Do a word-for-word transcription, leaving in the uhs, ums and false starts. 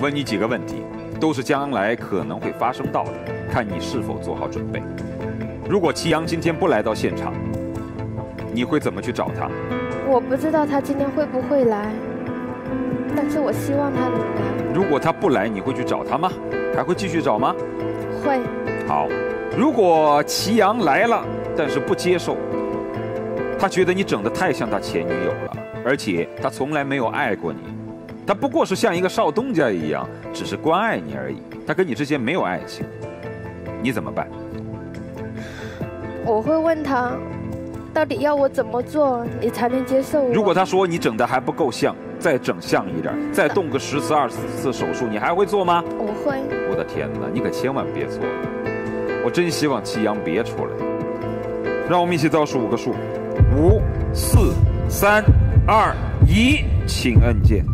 问你几个问题，都是将来可能会发生到的，看你是否做好准备。如果祁阳今天不来到现场，你会怎么去找他？ 我不知道他今天会不会来，但是我希望他能来。 如果他不来，你会去找他吗？还会继续找吗？ 会。 好，如果祁阳来了，但是不接受，他觉得你整得太像他前女友了，而且他从来没有爱过你，他不过是像一个少东家一样，只是关爱你而已，他跟你之间没有爱情，你怎么办？ 我会问他，到底要我怎么做你才能接受我？ 如果他说你整得还不够像，再整像一点，再动个十次二十次手术，你还会做吗？ 我会。 我的天哪，你可千万别做了！我真希望祁阳别出来。让我们一起倒数五个数：五、四、三、二、一，请按键。